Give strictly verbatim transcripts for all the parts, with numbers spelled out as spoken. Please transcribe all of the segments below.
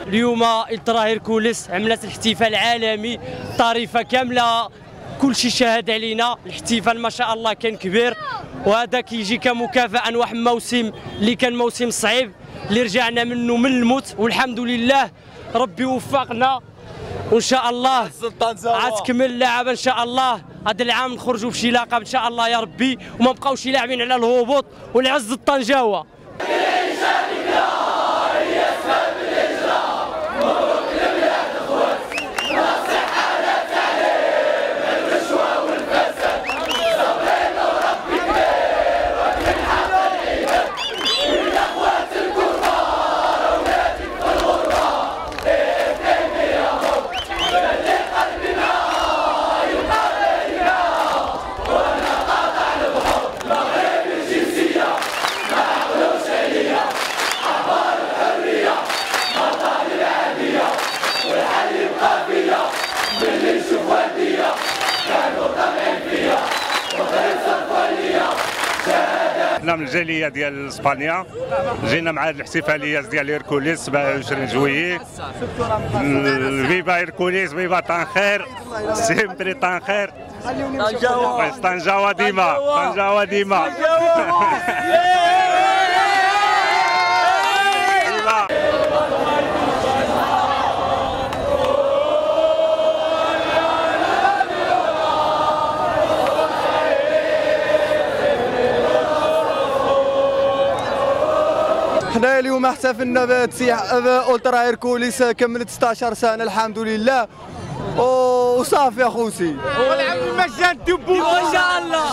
اليوم الترا هيركوليس عملت الاحتفال العالمي، طريفه كامله كل شيء شاهد علينا. الاحتفال ما شاء الله كان كبير، وهذا كيجي كمكافاه عن واحد الموسم اللي كان موسم صعيب اللي رجعنا منه من الموت، والحمد لله ربي وفقنا، وان شاء الله عاد تكمل اللعبه ان شاء الله. هذا العام نخرجوا بشي لقب ان شاء الله يا ربي، وما بقاوش لاعبين على الهبوط والعز الطنجاوه. حنا من الجاليه ديال اسبانيا، جينا مع هذه الاحتفاليه ديال هيركوليس سبعة وعشرين جويي. فيفا هيركوليس، فيفا طنخير، سيمبري طنخير، طنجاوه ديما، طنجاوه ديما. حنا اليوم احتفلنا بتسيح الترا هيركوليس، كملت ستة عشر سنه الحمد لله، وصافي يا خوتي. والعم المجان دبو ما شاء الله.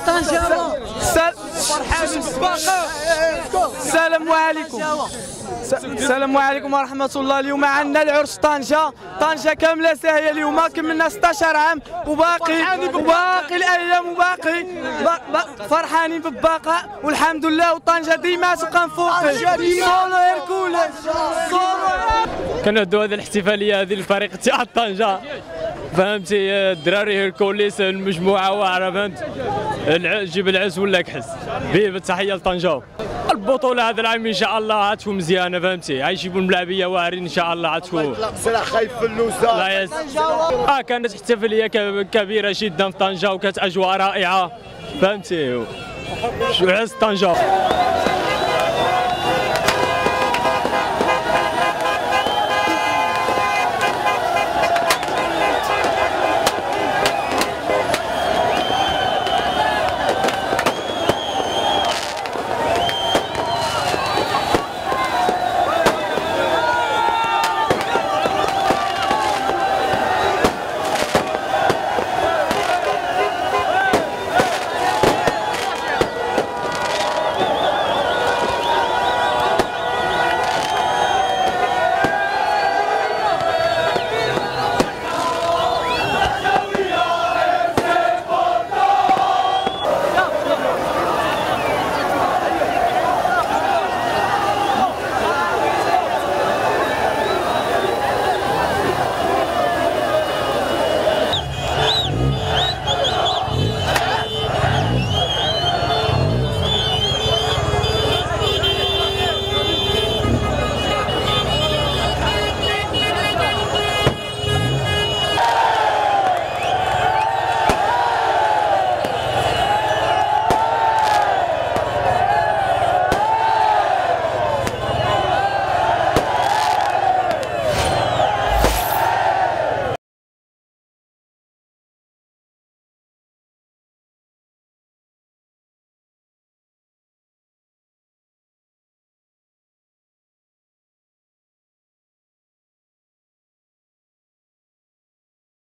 السلام عليكم. السلام عليكم ورحمه الله. اليوم عندنا العرس طنجه، طنجه كامله ساهيه. اليوم كملنا ستة عشر عام وباقي وباقي الايام وباقي فرحانين بالبقاء والحمد لله. وطنجه ديما تبقى فوق. سولو هيركوليس سولو. كنهدوا هذه الاحتفاليه هذه الفريق تاع طنجه، فهمتي الدراري هيركوليس المجموعه واعره، فهمت جيب العز ولا كحس. به بالتحيه لطنجه. البطوله هذا العام ان شاء الله عاتكون مزيانه، فهمتي غيجيبوا الملاعبيه واعرين ان شاء الله. عاتكون سلاح خايف فلوسه. لا يس اه كانت احتفاليه كبيره جدا في طنجه، وكانت اجواء رائعه، فهمتي عز طنجه.